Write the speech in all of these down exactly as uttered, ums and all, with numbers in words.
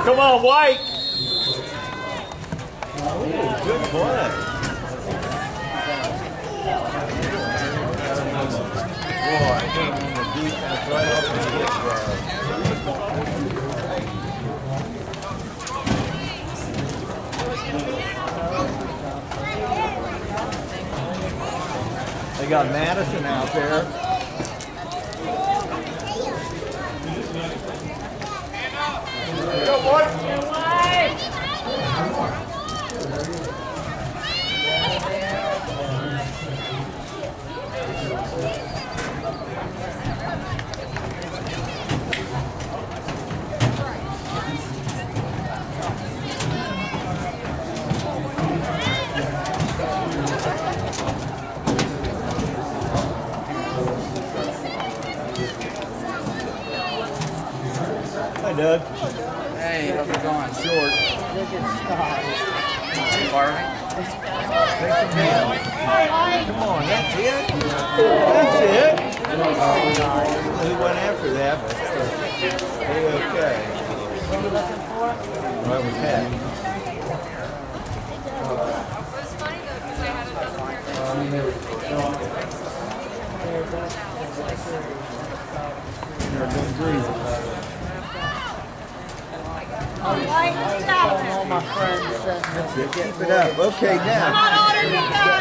Come on, White. Ooh, good play. Boy, I think on the defense right up in the hip guard. They got Madison out there. Go, boy. Go, White. Hi, Doug. Hey, how's it going? Short. Barley? Take some down. Come on, that's it. That's it. He went after that, but okay. What are you looking for? Well, it was head. It was funny though because I had a dozen They're doing greasy. All my friends said That's it. Keep it up. Okay, now. Come on, Alder, get that!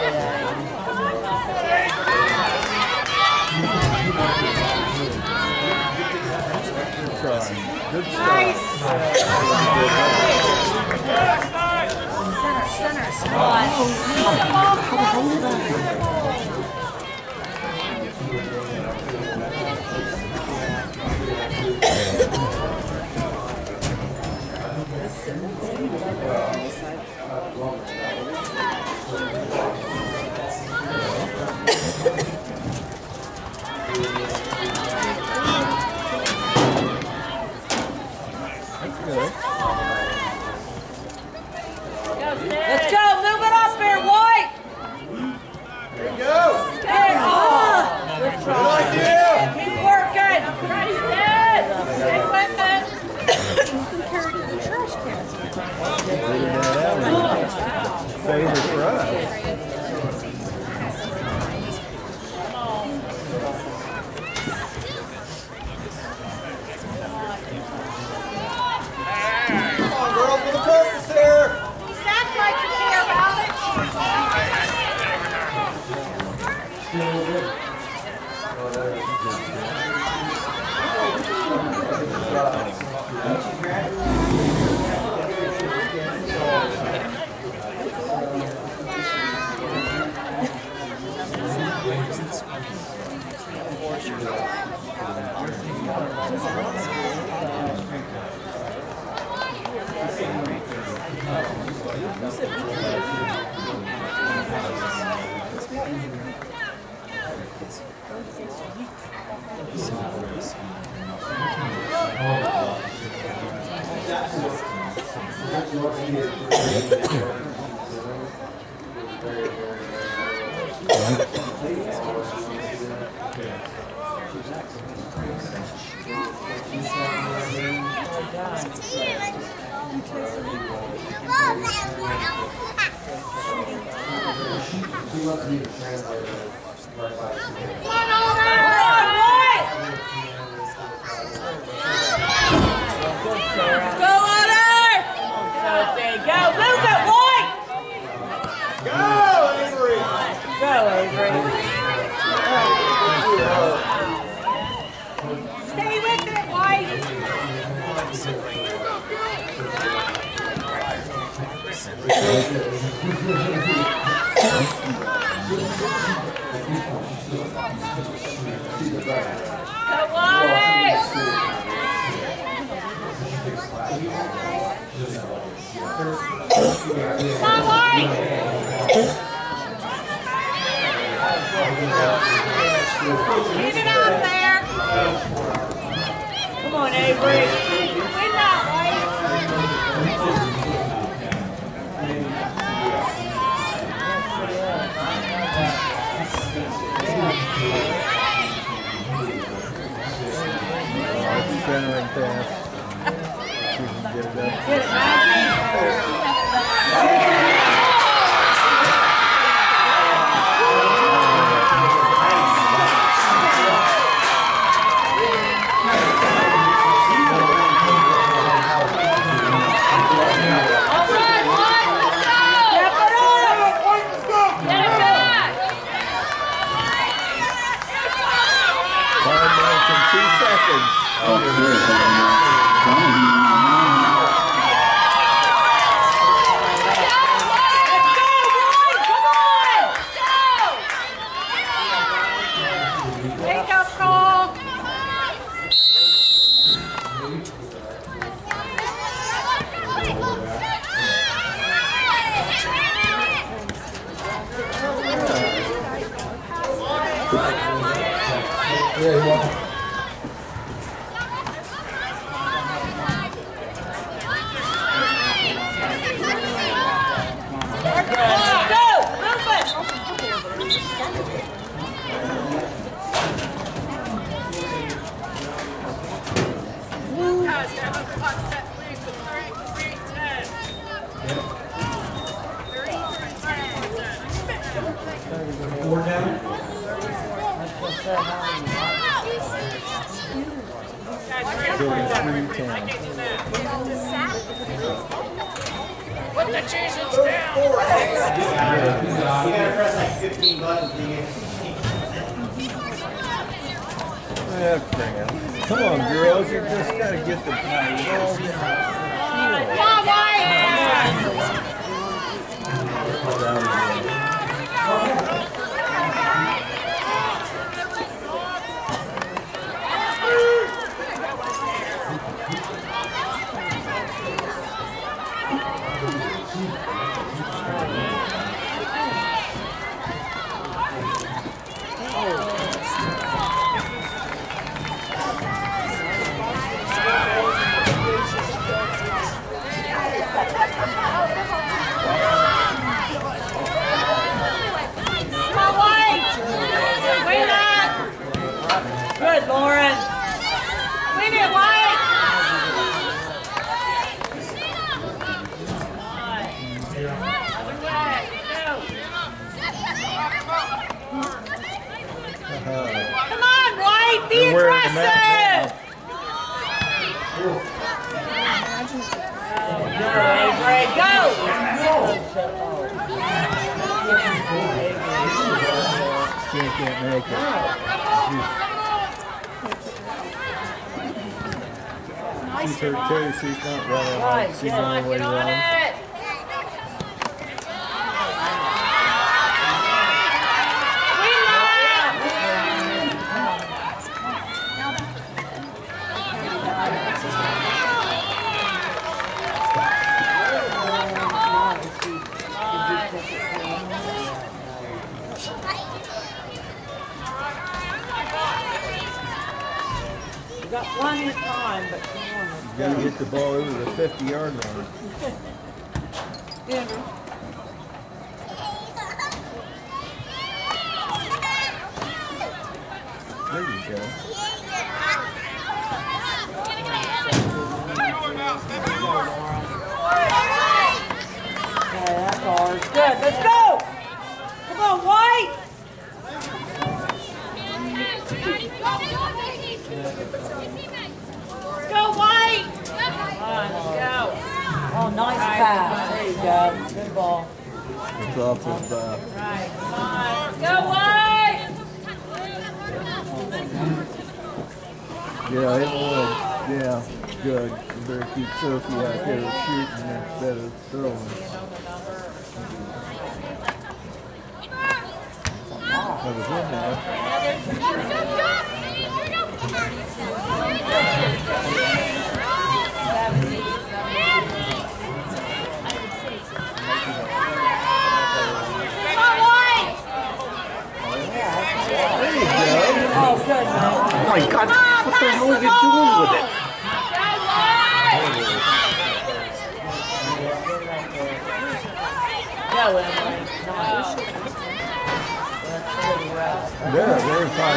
Good try. Good Nice! center, center spot. Let's go, move it up here, White! There you go. Hey, oh, good try. Keep working. Ready, set. Stay with it. You can carry to the trash can. Favor for us. Come on, girls, with a purpose here. You sound like you care about it. Get it out there. Come on, Avery. Win that, right? Centering pass. She can get it, Put the Jesus down! You gotta press like fifteen buttons to get. Yeah, bring it. Come on, girls, you just gotta get the ball. Come on, White! Good, Lauren. Win it, White. Other way. Go. Come on, White. Be aggressive. Go, Avery. Go. She can't make it. She's hurt too. She's not running. Right, She's get on on, the way get on down. it. We got plenty of time, but come on. You gotta get the ball over the fifty yard line. Andrew. There you go. Okay, that's ours. Good, let's go! Come on, White! Go, White! Come on, let's go. Oh, nice pass. There you go. Good ball. It's off his back. Right, come on. Go, White! Yeah, it would. Yeah, good. You better keep Sophie out there shooting instead of throwing. That was in there. There you go. Oh, good, man. Oh my God, what the hell are you doing with it? Go, Emily. Nice. There, very fine.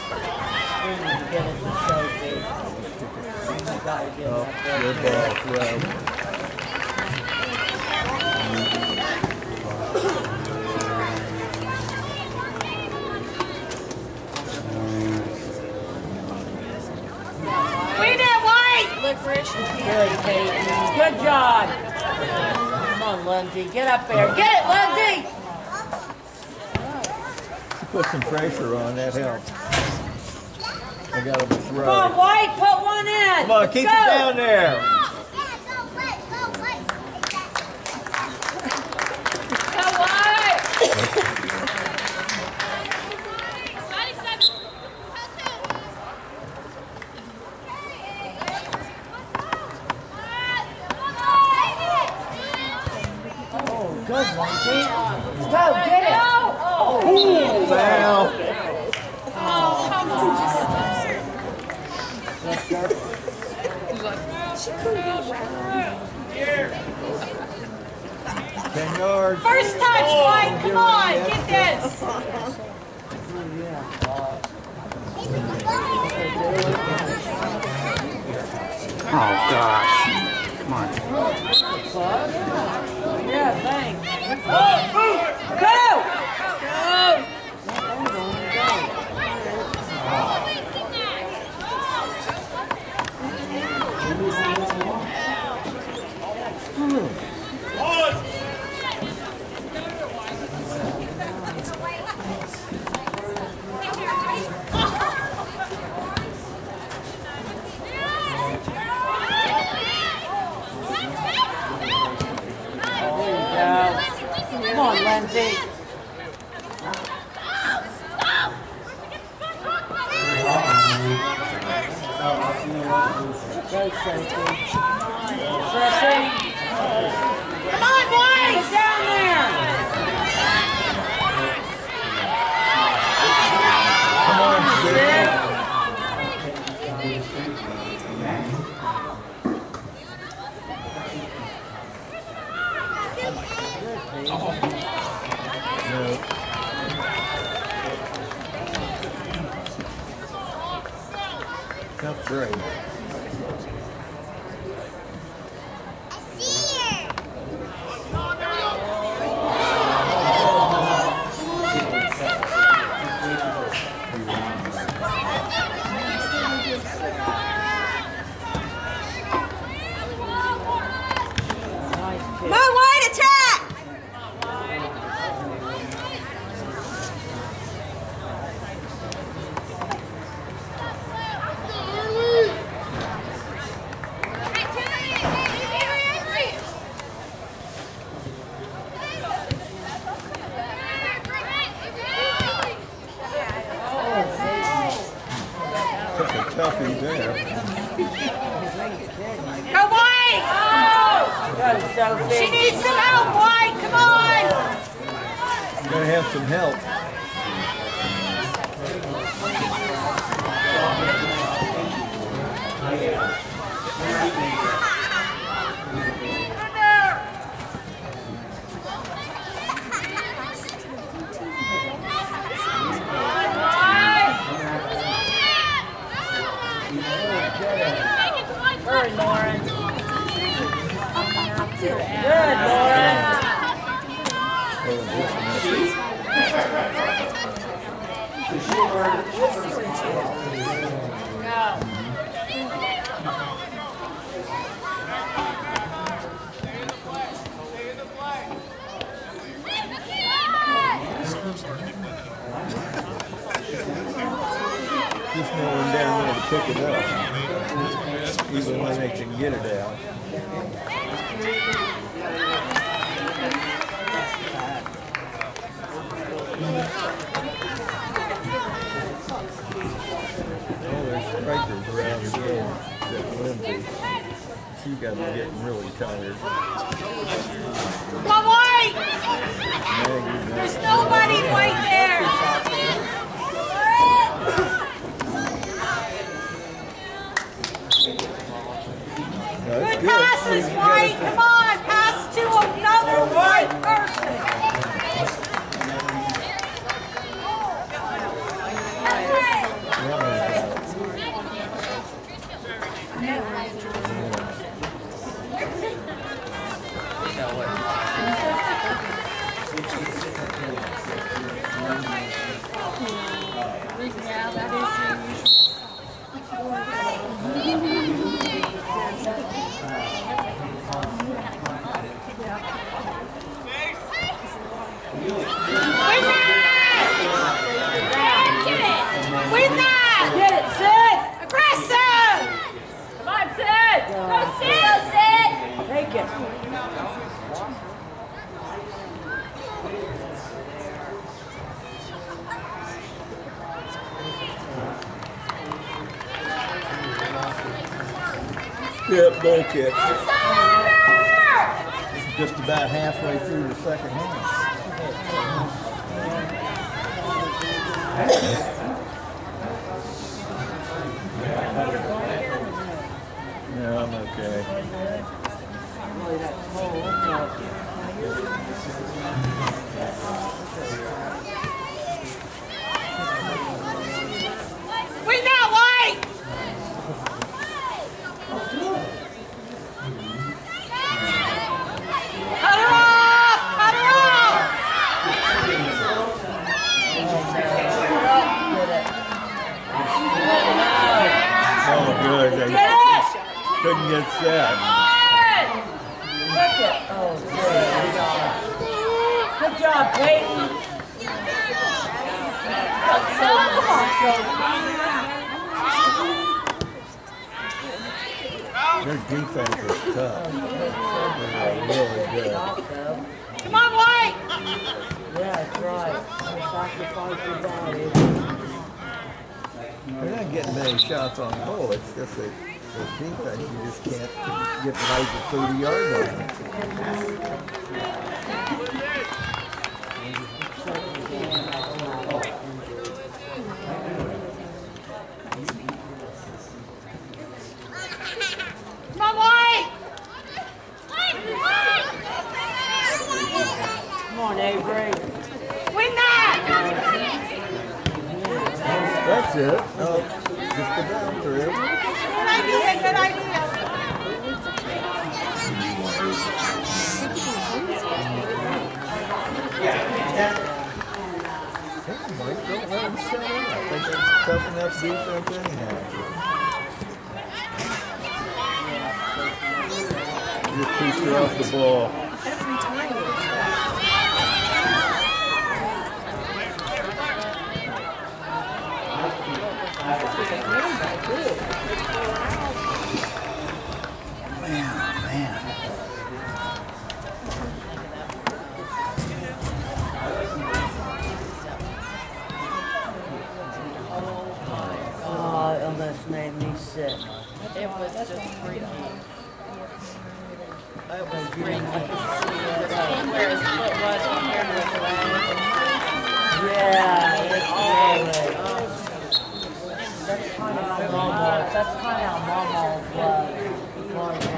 Get it to Sophie. You gotta get Oh, up there. good ball, throw. Wait that white! Licorice. Good, Peyton. Good job. Come on, Lindsay. Get up there. Get it, Lindsay! Put some pressure on, that helps. I got him to throw. Come on, White. Put one in. Come on, Let's keep go. it down there. Go, White. Oh, good, Lindsay. Let's go. Get it. Oh, Foul. Ten yards. First touch, White. Come on, get this. Oh, gosh. Come on. yeah, thanks. Go. Go. Come on, Lindsay. Go, Sophie. Sophie. Come on, White! Get down there. Come on, Sid. No. Tough break. Come on, White, attack! Took a toughie there. Go, White! Go, Sophie. She needs some help, White! Come on! You're gonna have some help. Hurry, Lauren. Good, Lauren. Just knowing down there to pick it up. Even when they can get it out. Oh, there's breakers around again. That Lindsay. She got me getting really tired. Come on, White! Maggie, There's nobody right there! That's Good good. passes, White! Come on, pass to another white person! Yeah, that is Win that! Get it, Sid! Aggressive! Come on, Sid! Go, Sid! Go, Sid! Take it. Yep, goal kick. Just about halfway through the second half. Yeah, I'm okay. Win that white! Cut her off! Cut her off! Oh, good. They Get it! couldn't get set. Look it. Oh, good. Good job, Peyton. Their defense is tough. They're really good. Come on, White! Yeah, that's right. Sacrifice your body. They're not getting many shots on goal. It's just that the defense, you just can't get right to thirty yard line. Come on, White! Come on, Avery. Win that! That's it. Oh, just a down through. Good idea, good idea. Mike, don't let them set up. I think that's tough enough defense anyhow. Just keep her off the ball. Man, man. Oh, it almost made me sick. It was just freaky. It was freaky. Where his foot was compared to his leg. Yeah, it's Oh, That's kind of how Mama, that's kind of how Mama was. Before when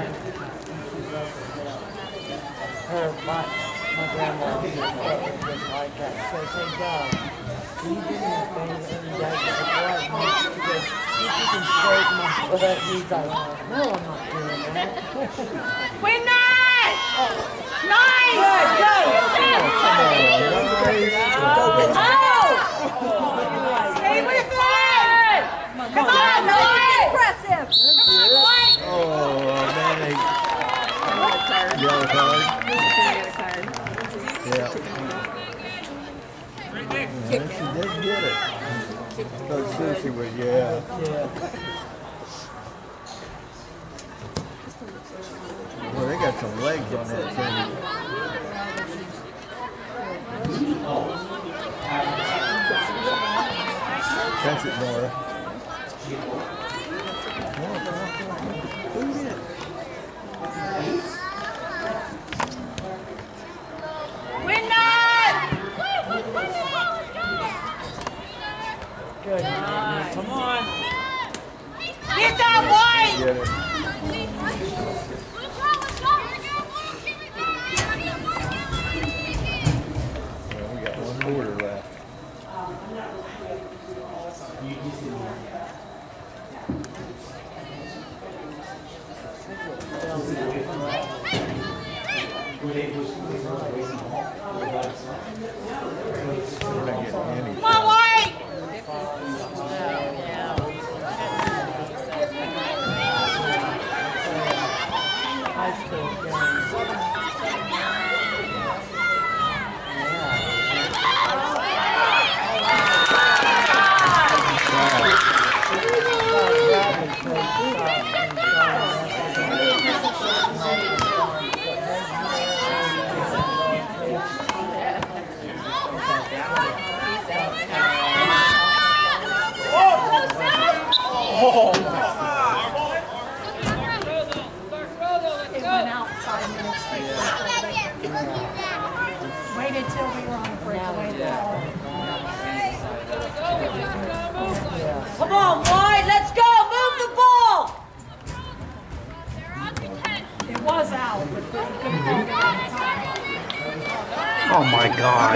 her, my, my grandma was just like that. So I say, God, can you do me a favor every day for the blood? She goes, you can straighten my foot. And he's like, no, I'm not doing that. Win that! Nice! Nice. Oh! Stay with it! Come on, White! Aggressive! Come on, White! Oh, man, they yellow card. Yeah. Yeah, she did get it. Coach Susie was, yeah. Well, they got some legs on that team. Catch it, Nora. Come on, come on, come on. Boot it. Win that! Good. Come on. Get that White! Get it. Well, we got one quarter left. Come on, White! High school games. Waited till we were on the breakaway. Come on, White, let's go. Move the ball. It was out, but we couldn't hold it at the time. Oh my God.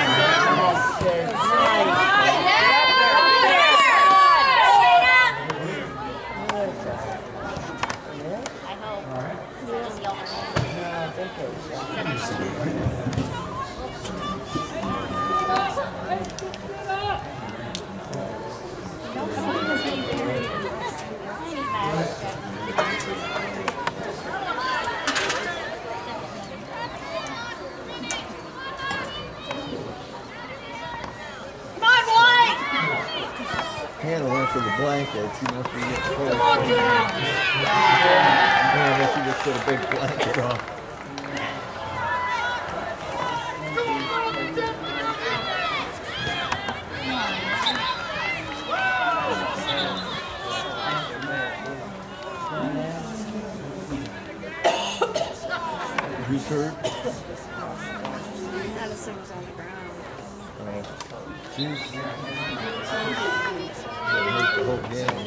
Hannah went for the blankets, you know, if you get cold. Come on, now. Man, if you just put a big blanket on. Who's hurt? Addison was on the ground. Oh, she's hurt the whole game.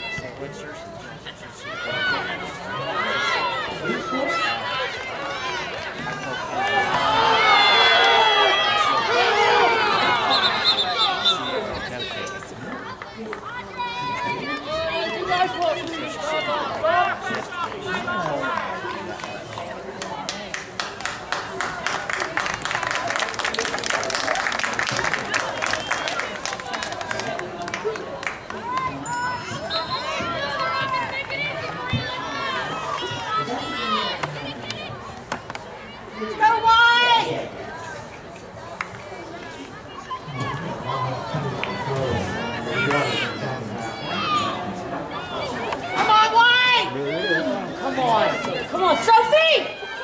Come on, Sophie!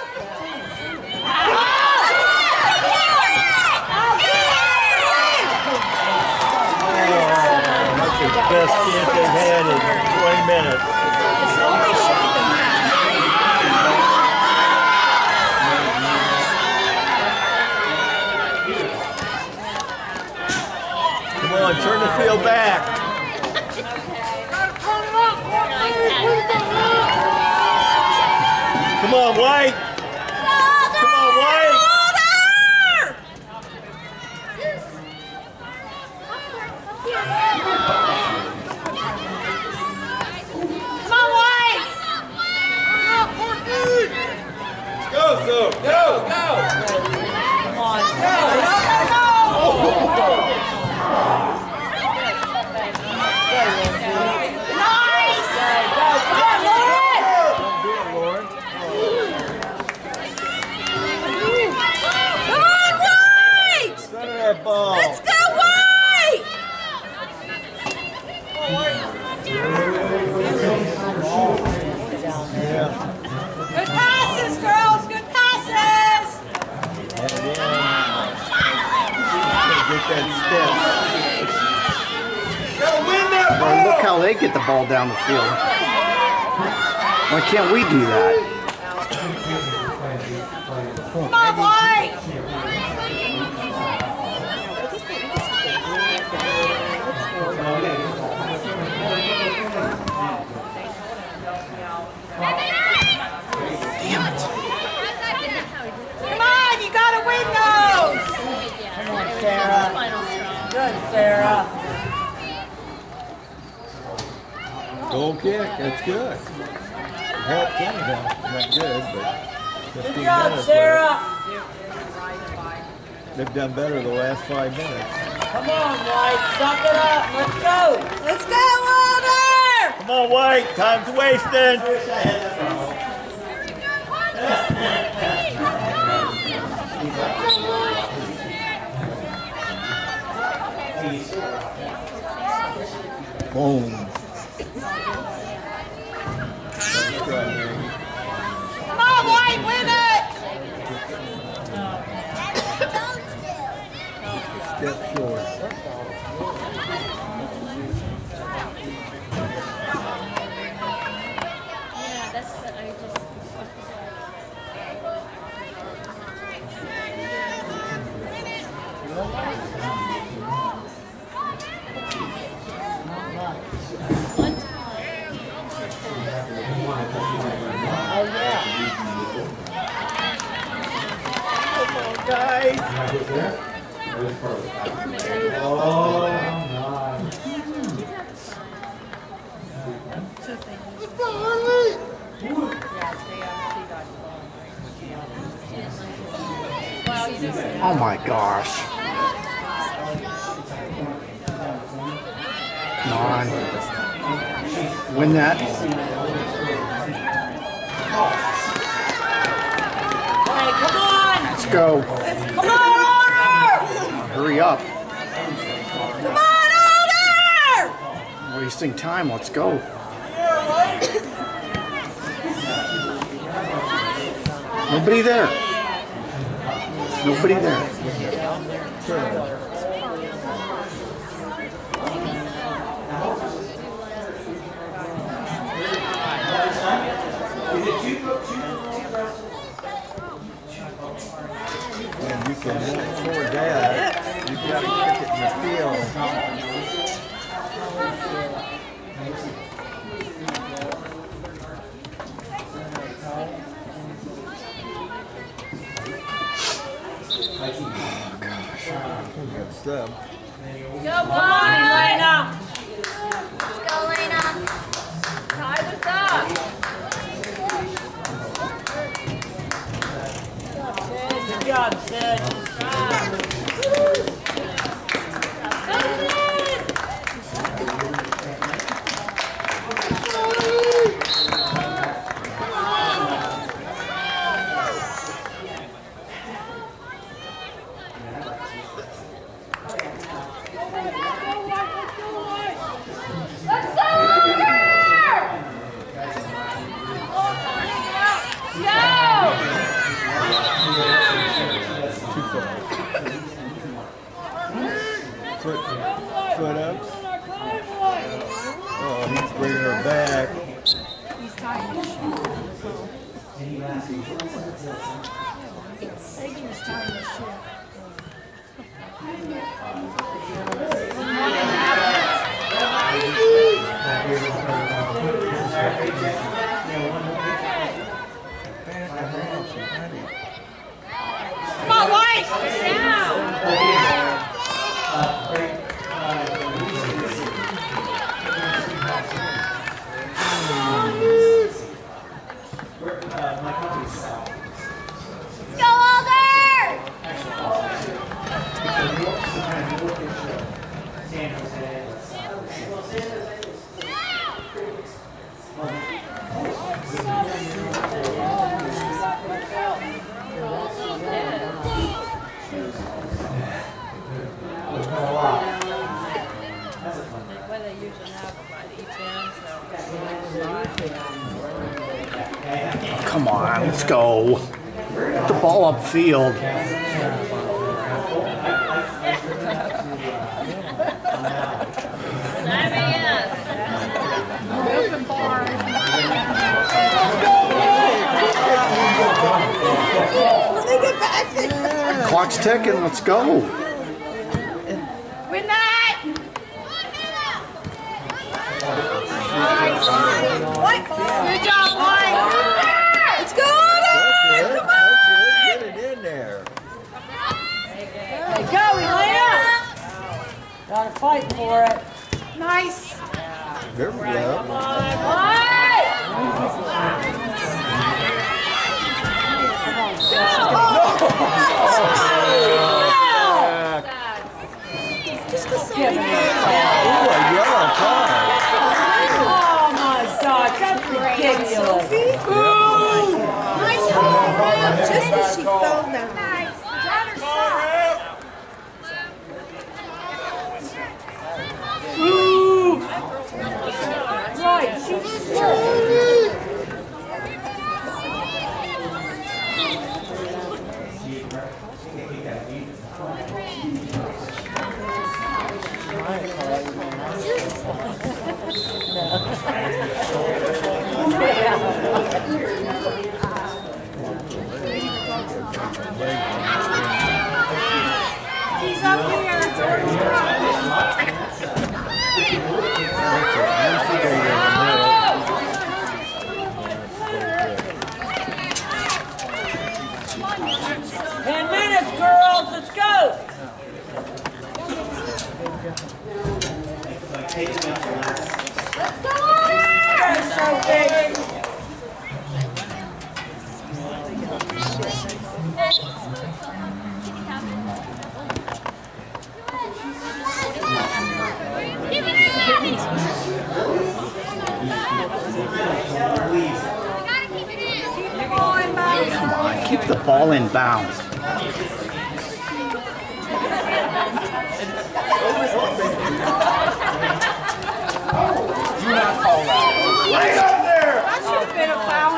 That's the best chance they've had in twenty minutes. Come on, turn the field back. Come on, White. Come on, White. Come on, White! Let's go, so. Go, go. Come on, go! Nice! Go, come on, Lauren! Don't do it, Lauren. Come on, White! Center that ball. Let's go, White! Yeah. Good passes, girls. Good passes. And then, get that step. Gotta win that Well, ball. look how they get the ball down the field. Why can't we do that? Come on, White. Come on, you gotta win those. Come on, Sarah. Good, Sarah. Goal kick, that's good. helped anyhow. Not good, but Good fifteen job, minutes. Sarah. They've done better the last five minutes. Come on, White. Suck it up. Let's go. Let's go, Alder! Come on, White. Time's wasting. Boom. Come on, White, win it! Step short. Yeah, that's what I just. One time. Oh, yeah. Come on, guys. Oh my gosh. Come on. Win that. Hey, come on. Let's go. Come on, Alder! Hurry up. Come on, Alder! Wasting time. Let's go. Nobody there. Nobody there. And you can afford that. You've got to kick it in the field. Sub. Go, on, Elena. Let's go, Lena. Tie this up. Good job, Sid. Foot, foot up. Oh, he's bringing her back. He's tying his shoe. He was tying his shoe. Come on, White! Down. Let's go, Alder! What they usually have by each end, so. Come on. Let's go. Get the ball upfield. Open bar. Clock's ticking. Let's go. Win that! White ball. Good job, White. Let's go, Alder! Come on! Get it in there. Hey, go, Elena. Gotta fight for it. Nice. There we go. Come on, White. keep the ball in bounds. Do not call that. Right up there! That should have been a foul.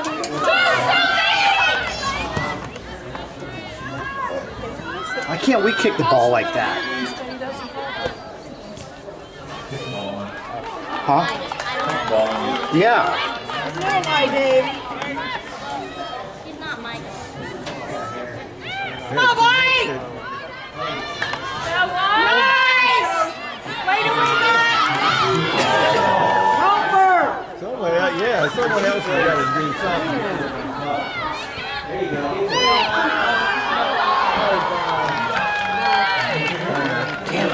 Why can't we kick the ball like that? Huh? Yeah. No, my Dave. He's not Mike. Come on, White! Go, White! Wait a minute! Homer! Someone else, yeah, someone else has got to do something. There you go. Damn it.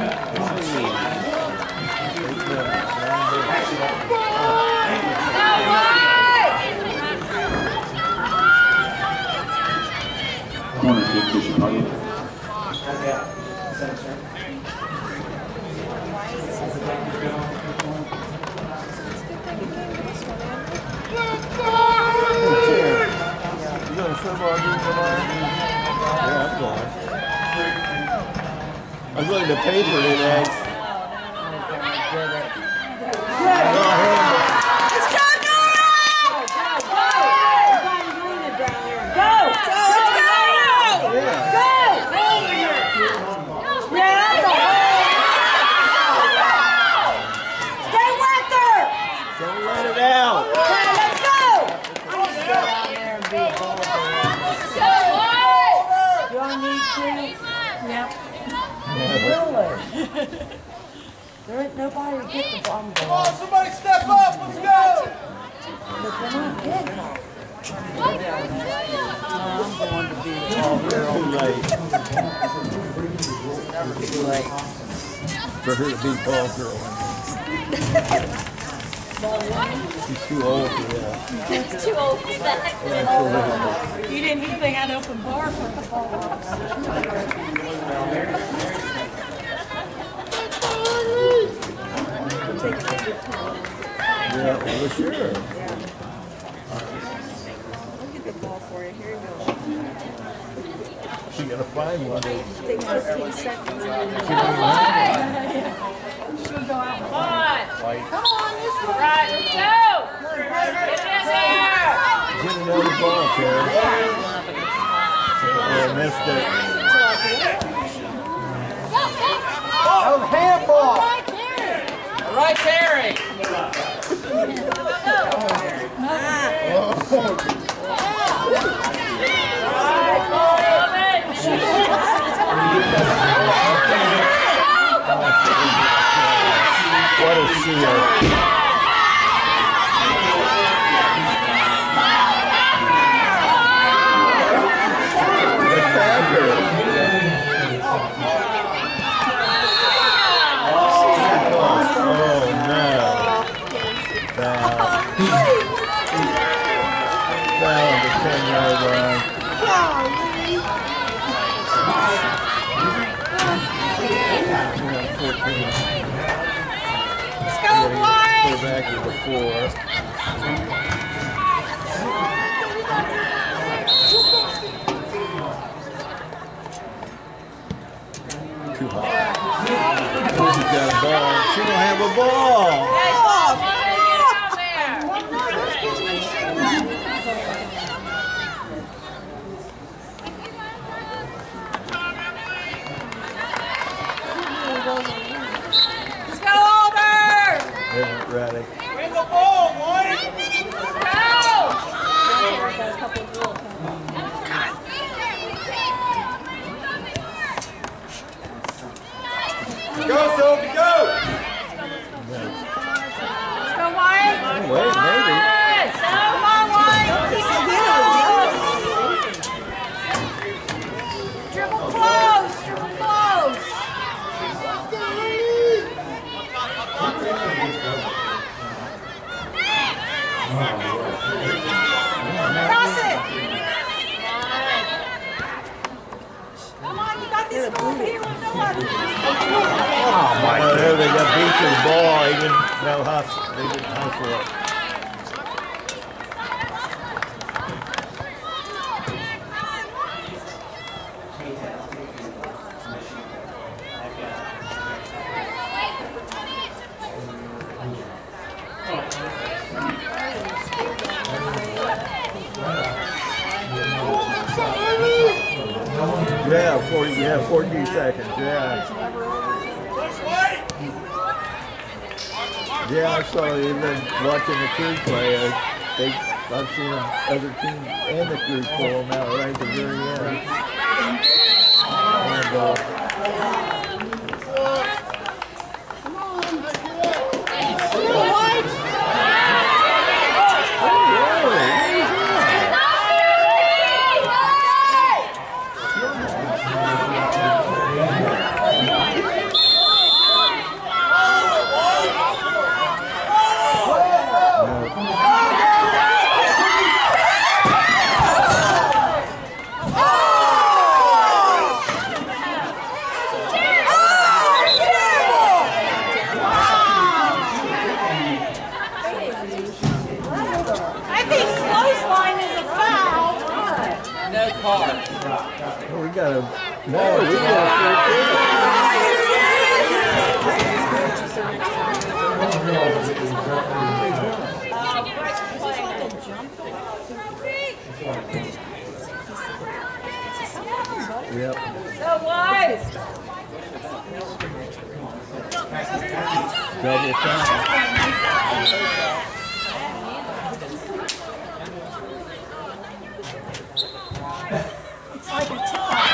Corner kick to Chicago. You going to football game tomorrow? Yeah, I'm going. I was looking at the paper today. Let's go, Nora! Go! Go! Go! Let's go! Yeah. Go! Yeah, that's a hole! Stay with her! Don't let it out. Okay, let's go! Do I need to? Yep. Really? There ain't nobody to get the bomb Come going. on, somebody step up. Let's go. But they're not getting them. I'm going to be the tall girl. Too late. Never too late. For her to be tall girl. She's too old for that. He's too old for that. Absolutely. You didn't think they had open bar for the ball. Yeah, well, sure. I'll get the ball for you. Here you go. She got to find one. Take fifteen seconds. She'll go out. Come on. Come on, this one. Right, let's go. Get in there. Get another ball, Karen. Oh, missed it. Oh, handball! Right, Terry. What a seal. Attacker. Oh, no. Foul. Foul on the ten-yard line. fourteen. Let's go, White! Go back to the floor. Too hot. She's got a ball. She don't have a ball. Let's go, Alder! They weren't ready. Bring the ball, White! Go, Sophie, go! Let's go, White! Oh, wait, maybe. Come on, White! Dribble close! Dribble close! Cross it! Come on, you got this move here with no one. Oh, my God. They got beat to the ball. They didn't know hustle. They didn't hustle it. Yeah, forty. Yeah, fourteen seconds. Yeah. Yeah, I saw even watching the crew play. Uh, they, I've seen them, other teams and the crew pull them out right at the very end. And, uh, oh, we got a, no, we got a yep. So wide. Double time. It's like a tip-off.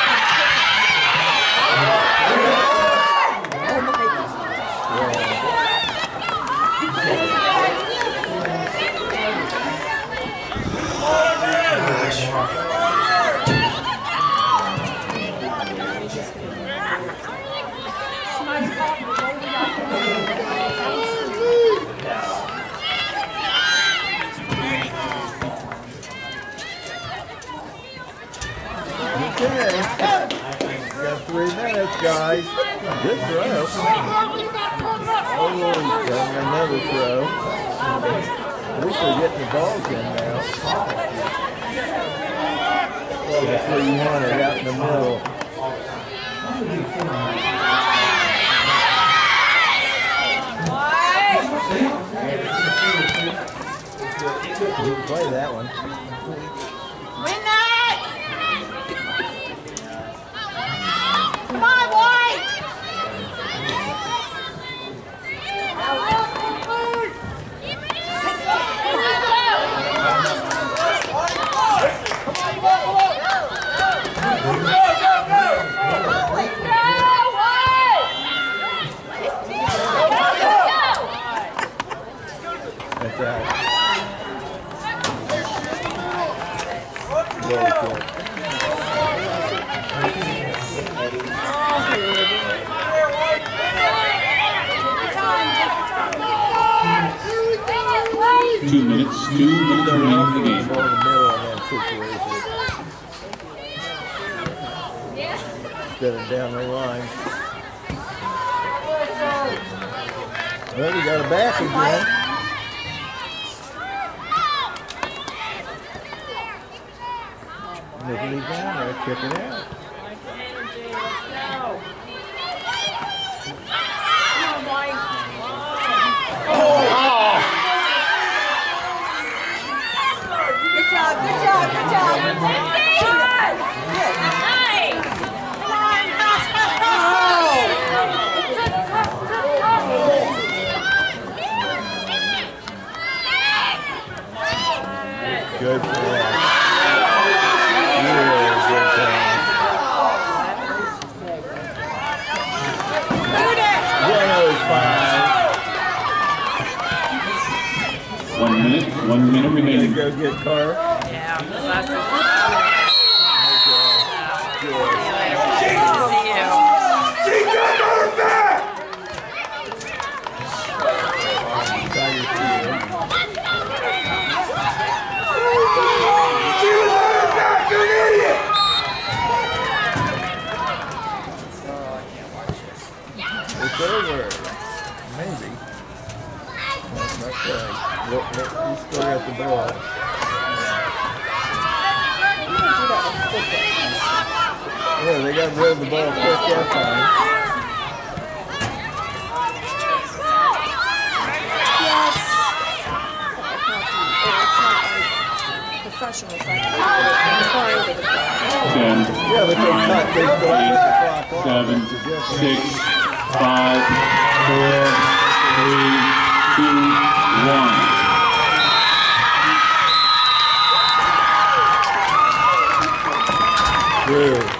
Okay. Got three minutes, guys. Good throw. Oh, got another throw. At least we're getting the balls in now. Oh, the three hundred out in the middle. You can play that one. Win that! Come on, White! That's right. Very good. Two minutes, two minutes remaining in the game. More in the middle on that situation. Instead of down the line. Well, we got a back again. Nippity down there, kick it out. Good job, good job, good job. Good. Nice. Come on, pass, pass, pass, pass. Good for that. Really good pass. one oh five. One minute, one minute Gonna remaining. go get Carr. Yeah, that's the It's over. Maybe. That's not quite. Look, look, you still got the ball. Yeah, they got rid of the ball quick that time. Yes. professional, so I can find it. ten, Yeah, but they cut, they put the clock off. seven, six, five, four, three, two, one. Good.